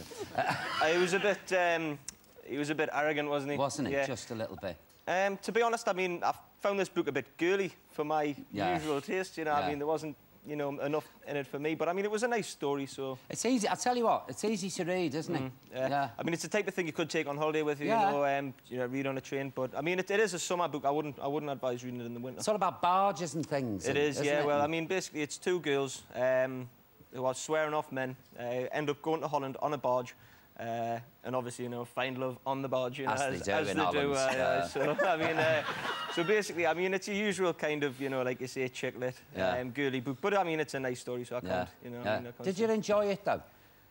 He was a bit arrogant, wasn't he? Wasn't he? Yeah. Just a little bit. To be honest, I mean, I found this book a bit girly for my usual taste, you know. I mean, there wasn't, you know, enough in it for me. But, I mean, it was a nice story, so... It's easy. I'll tell you what, it's easy to read, isn't it? Yeah. I mean, it's the type of thing you could take on holiday with you, you know, read on a train. But, I mean, it is a summer book. I wouldn't advise reading it in the winter. It's all about barges and things. It is, yeah. Well, I mean, basically, it's 2 girls who are swearing off men, end up going to Holland on a barge. And obviously, you know, find love on the barge, you know, as they do. So, I mean, so basically, I mean, it's a usual kind of, you know, like you say, chick lit, girly book. But, I mean, it's a nice story, so I can't, you know... I mean, Did you enjoy it, though?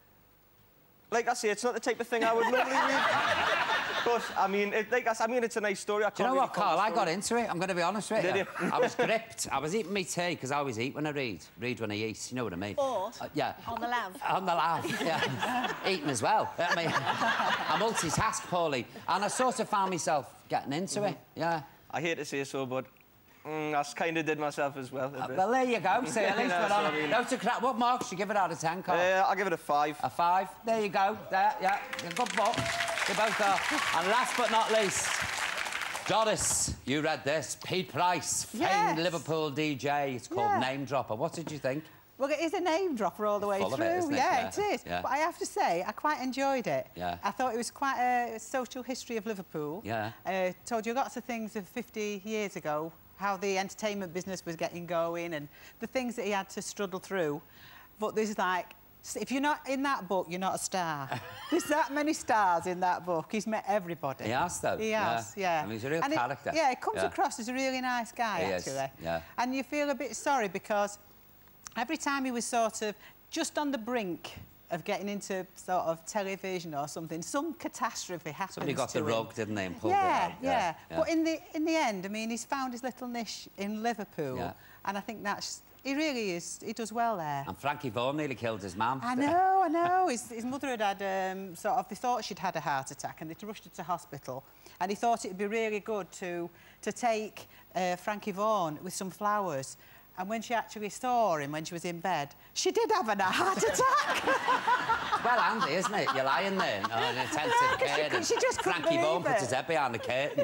Like I say, it's not the type of thing I would normally read. But, I mean, it's a nice story. Do you know what, Carl? I got into it. I'm going to be honest with you. Did you? I was gripped. I was eating my tea, because I always eat when I read. Read when I eat, you know what I mean? Or yeah. on the lav. On the lav, yeah. Eating as well. I mean, I multitask poorly. And I sort of found myself getting into it, yeah. I hate to say so, but I kind of did myself as well. Well, there you go. See, at least we're on it. No to crap. What marks do you give it out of 10, Carl? I'll give it a 5. A 5? There you go. There, yeah. A good book. They both are. And last but not least, Doris, you read this. Pete Price, famed Liverpool DJ. It's called Name Dropper. What did you think? Well, it is a name dropper all the way Full through. Of it, isn't it? Yeah, it is. Yeah. But I have to say, I quite enjoyed it. Yeah. I thought it was quite a social history of Liverpool. Yeah. Told you lots of things of 50 years ago, how the entertainment business was getting going and the things that he had to struggle through. But there's like, if you're not in that book, you're not a star. There's that many stars in that book. He's met everybody. He has, though. He has, yeah. I mean, he's a real character. He comes across as a really nice guy, actually. Yeah. And you feel a bit sorry because every time he was sort of just on the brink of getting into sort of television or something, some catastrophe happened. Somebody got the rug, didn't they, and pulled it out. Yeah. But in the end, I mean, he's found his little niche in Liverpool, and I think that's... He really is. He does well there. And Frankie Vaughan nearly killed his mum. I know. His mother had sort of... They thought she'd had a heart attack and they'd rushed her to hospital. And he thought it'd be really good to take Frankie Vaughan with some flowers. And when she actually saw him when she was in bed, she did have a heart attack. Well, handy, isn't it? You're lying there in intensive care. She just couldn't Frankie believe Vaughan it. puts his head behind the curtains.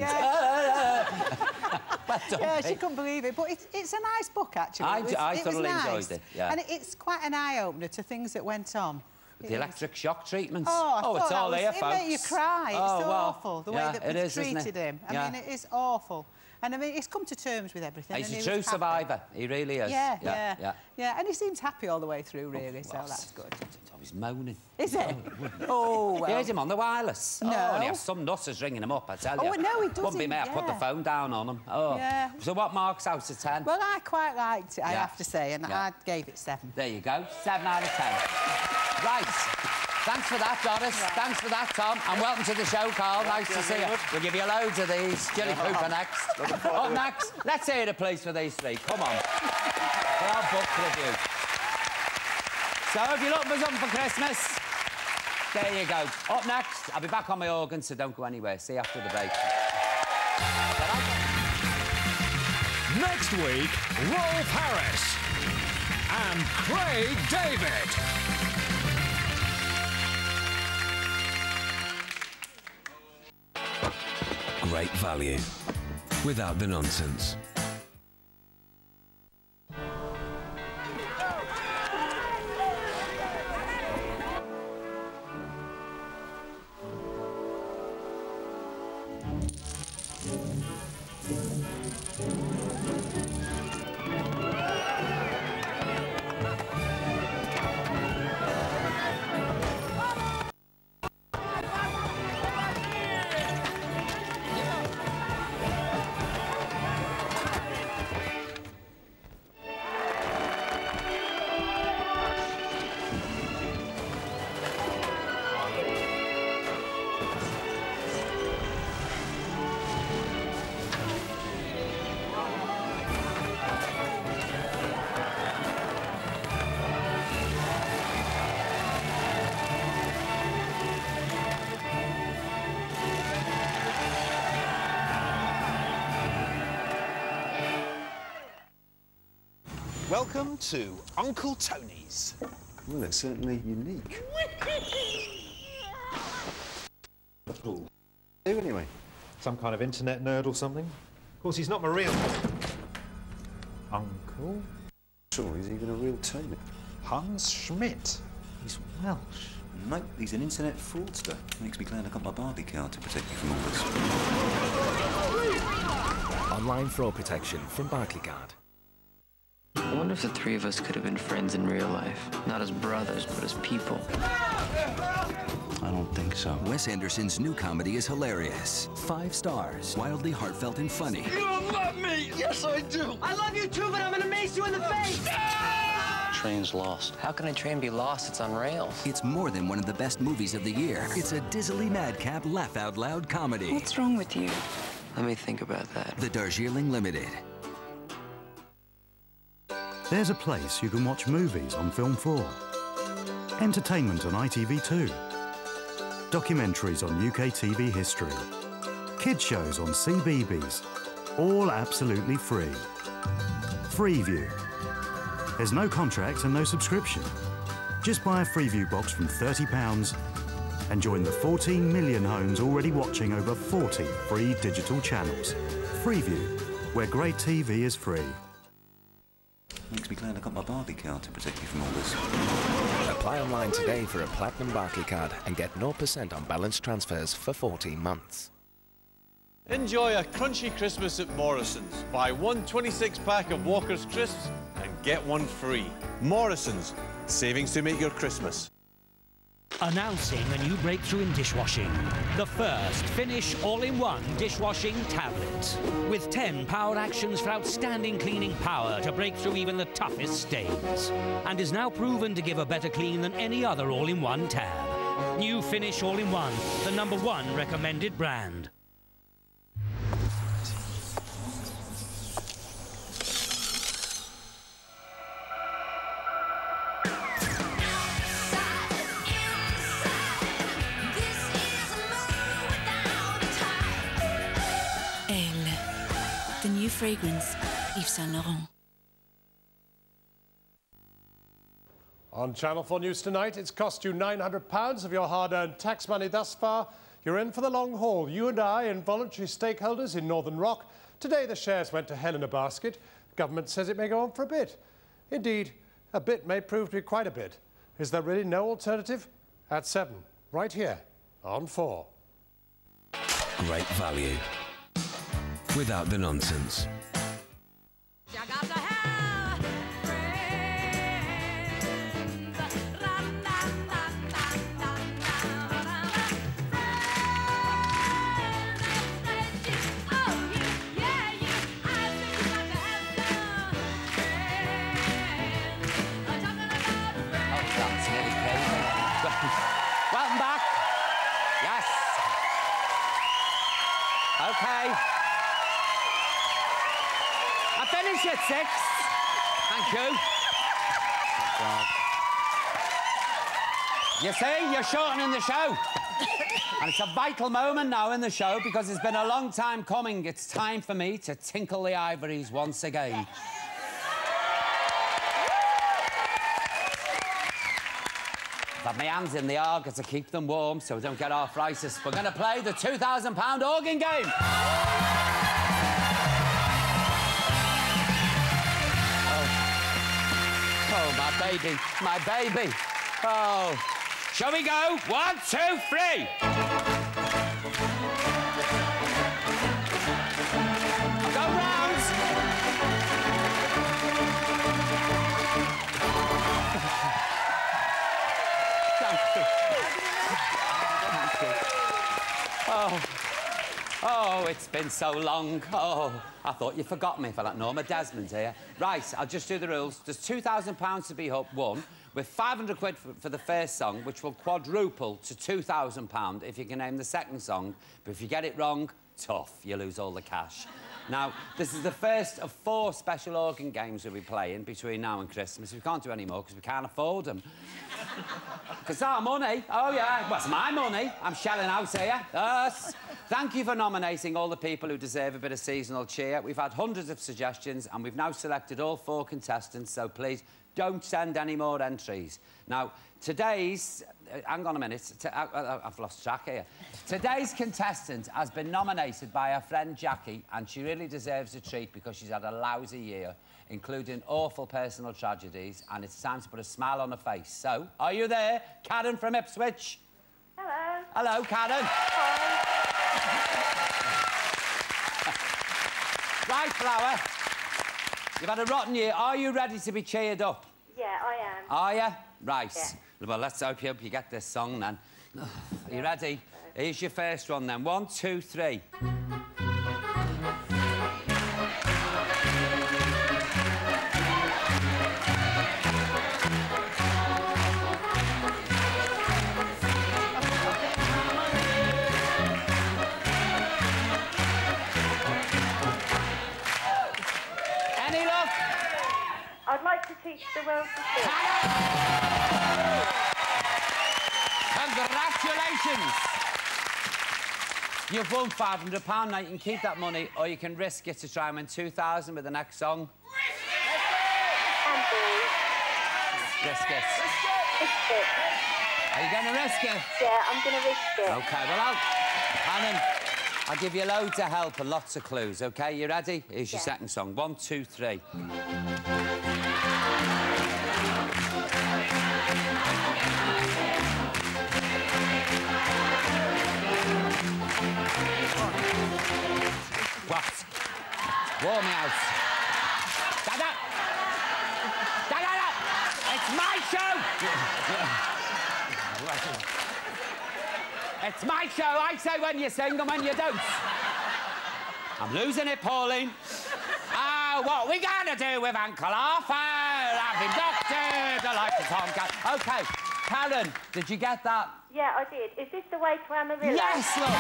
Well done, yeah, Pete. she couldn't believe it. But it's a nice book, actually. I thoroughly enjoyed it, And it's quite an eye-opener to things that went on. The electric shock treatments. Oh, it's all here, folks. It made you cry. It's so awful, the way that people treated him. I mean, it is awful. And I mean, he's come to terms with everything. He's a true survivor. He really is. Yeah. And he seems happy all the way through, really, so that's good. he's moaning. Is it? Oh, well. You heard him on the wireless. No. Oh, and he has some nutters ringing him up, I tell you. Oh, no, he doesn't. Wouldn't be me, I'd put the phone down on him. Oh. Yeah. So what marks out of 10? Well, I quite liked it, I have to say, and I gave it 7. There you go, 7 out of 10. Right. Thanks for that, Doris. Thanks for that, Tom. And welcome to the show, Carl. Nice to see you. We'll give you loads of these. Jilly Cooper next. Up next, let's hear the place for these three. Come on. For our book review. So if you're looking for something for Christmas, there you go. Up next, I'll be back on my organ, so don't go anywhere. See you after the break. Next week, Rolf Harris and Craig David. Great value, without the nonsense. Welcome to Uncle Tony's. Well, it's certainly unique. Who anyway? Some kind of internet nerd or something? Of course, he's not my real uncle. Sure, he's even a real tailor. Hans Schmidt. He's Welsh. Nope, he's an internet fraudster. Makes me glad I got my Barbie card to protect me from all this. Online fraud protection from Barclaycard. I wonder if the three of us could have been friends in real life. Not as brothers, but as people. I don't think so. Wes Anderson's new comedy is hilarious. 5 stars, wildly heartfelt and funny. You don't love me! Yes, I do! I love you too, but I'm gonna mace you in the face! Train's lost. How can a train be lost? It's on rails. It's more than one of the best movies of the year. It's a dizzily madcap, laugh-out-loud comedy. What's wrong with you? Let me think about that. The Darjeeling Limited. There's a place you can watch movies on Film 4, entertainment on ITV2, documentaries on UK TV history, kids shows on CBeebies, all absolutely free. Freeview. There's no contract and no subscription. Just buy a Freeview box from £30 and join the 14 million homes already watching over 40 free digital channels. Freeview, where great TV is free. Makes me glad I got my Barbie card to protect me from all this. Apply online today for a Platinum Barclaycard and get 0% on balance transfers for 14 months. Enjoy a crunchy Christmas at Morrison's. Buy one 26-pack of Walker's Crisps and get one free. Morrison's, savings to make your Christmas. Announcing a new breakthrough in dishwashing. The first Finish all-in-one dishwashing tablet. With 10 power actions for outstanding cleaning power to break through even the toughest stains. And is now proven to give a better clean than any other all-in-one tab. New Finish all-in-one, the #1 recommended brand. The new fragrance, Yves Saint Laurent. On Channel 4 News tonight, it's cost you £900 of your hard-earned tax money thus far. You're in for the long haul. You and I, involuntary stakeholders in Northern Rock. Today, the shares went to hell in a basket. Government says it may go on for a bit. Indeed, a bit may prove to be quite a bit. Is there really no alternative? At 7, right here, on 4. Great value, without the nonsense. OK. I finish at 6. Thank you. You see, you're shortening the show. And it's a vital moment now in the show because it's been a long time coming. It's time for me to tinkle the ivories once again. I've had my hands in the organ to keep them warm so I don't get arthritis. We're going to play the £2,000 organ game. Oh, my baby, my baby. Oh. Shall we go? 1, 2, 3. Go round. Thank you. Thank you. Oh, it's been so long. Oh, I thought you forgot me for that. Norma Desmond's here. Right, I'll just do the rules. There's £2,000 to be won, with 500 quid for the first song, which will quadruple to £2,000 if you can name the second song. But if you get it wrong, tough, you lose all the cash. Now, this is the first of 4 special organ games we'll be playing between now and Christmas. We can't do any more because we can't afford them. Because our money, oh yeah, well, it's my money. I'm shelling out here. Us. Thank you for nominating all the people who deserve a bit of seasonal cheer. We've had hundreds of suggestions and we've now selected all 4 contestants, so please don't send any more entries. Now, today's... hang on a minute. I've lost track here. Today's contestant has been nominated by her friend Jackie, and she really deserves a treat because she's had a lousy year, including awful personal tragedies, and it's time to put a smile on her face. So, are you there? Karen from Ipswich? Hello. Hello, Karen. Hi. Right, Flower. You've had a rotten year. Are you ready to be cheered up? Yeah, I am. Are you? Right. Yeah. Well, let's hope you get this song, then. Are you ready? Here's your first one, then. 1, 2, 3. Any luck? I'd like to teach the world to sing. Congratulations! You've won £500. Now, you can keep that money or you can risk it to try and win £2,000 with the next song. Risk it. Risk it. Are you going to risk it? Yeah, I'm going to risk it. OK, well, I'll give you loads of help and lots of clues, OK? You ready? Here's your second song. 1, 2, 3. What? Warm me out. Dada! Dada! It's my show! It's my show. I say when you sing and when you don't. I'm losing it, Pauline. What we gonna do with Uncle Arthur? Have him doctored like a tomcat. OK, Karen, did you get that? Yeah, I did. Is this the way to Amarillo? Yes, look.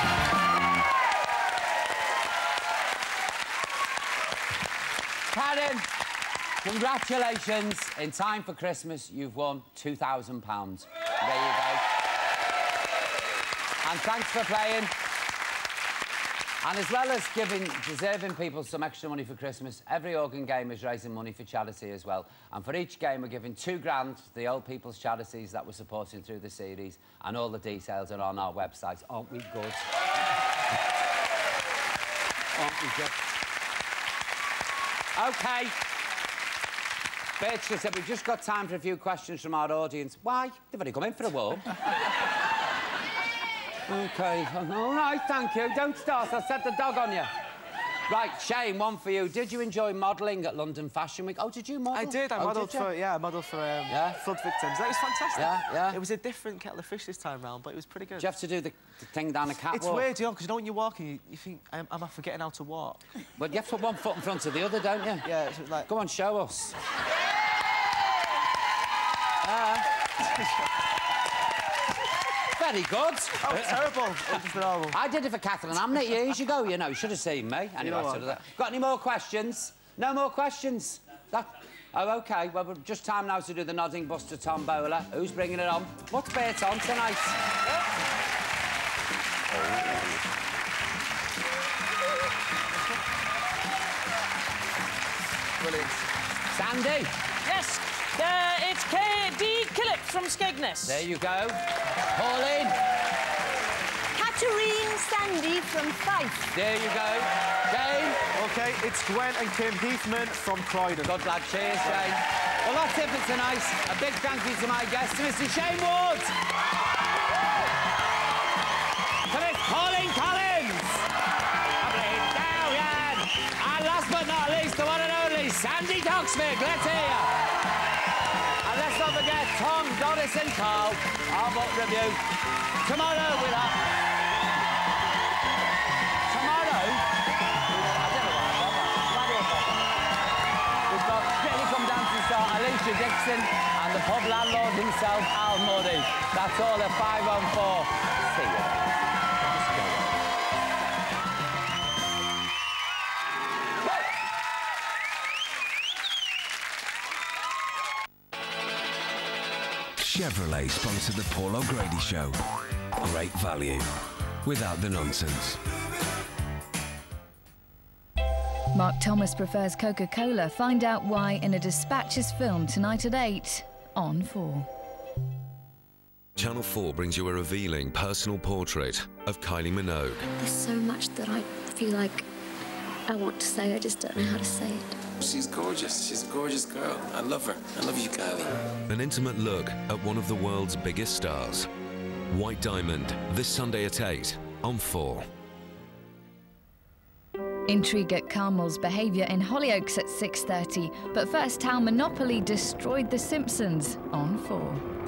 Karen, congratulations. In time for Christmas, you've won £2,000. There you go. And thanks for playing. And as well as deserving people some extra money for Christmas, every organ game is raising money for charity as well. And for each game, we're giving £2 grand to the old people's charities that we're supporting through the series. And all the details are on our website. Aren't we good? Aren't we good? OK. Beatrice said we've just got time for a few questions from our audience. Why? They've only come in for a walk. OK. All right, thank you. Don't start. I'll set the dog on you. Right, Shayne, one for you. Did you enjoy modelling at London Fashion Week? Oh, did you model? I did. I modelled for flood victims. That was fantastic. Yeah. It was a different kettle of fish this time round, but it was pretty good. Did you have to do the thing down a catwalk? It's weird, because you know when you're walking, you think, am I forgetting how to walk? Well, you have to put one foot in front of the other, don't you? Yeah, it's like... Go on, show us. very good. Oh, terrible. Just horrible. I did it for Catherine Hamnet years ago, you know. You should have seen me. Anyway, got any more questions? No more questions? Oh, OK. Well, we're just time now to do the Nodding Buster Tombola. Who's bringing it on? What's Bert on tonight? Brilliant. Sandy? Yes, it's K.D. Killip from Skegness. There you go. Pauline? Catherine Sandy from Fife. There you go. Jane? OK, it's Gwen and Kim Heathman from Croydon. Good lad. Cheers, Jane. Well, that's it for tonight. A big thank you to my guest, Mr. Shayne Ward. To Miss Pauline Collins. And last but not least, the one and only Sandy Dogsmith. Let's hear you. And let's not forget Tom, Doris and Carl, our book review. Tomorrow with us. Tomorrow? I don't know why I got that. We've got Strictly Come Dancing star Alicia Dixon and the pub landlord himself, Al Murray. That's all at 5 on 4. See you. Chevrolet sponsored the Paul O'Grady Show. Great value, without the nonsense. Mark Thomas prefers Coca-Cola. Find out why in a Dispatches film tonight at 8 on 4. Channel 4 brings you a revealing personal portrait of Kylie Minogue. There's so much that I feel like I want to say, I just don't know how to say it. She's gorgeous. She's a gorgeous girl. I love her. I love you, Kylie. An intimate look at one of the world's biggest stars. White Diamond, this Sunday at 8 on 4. Intrigue at Carmel's behaviour in Hollyoaks at 6:30. But first, how Monopoly destroyed The Simpsons on 4.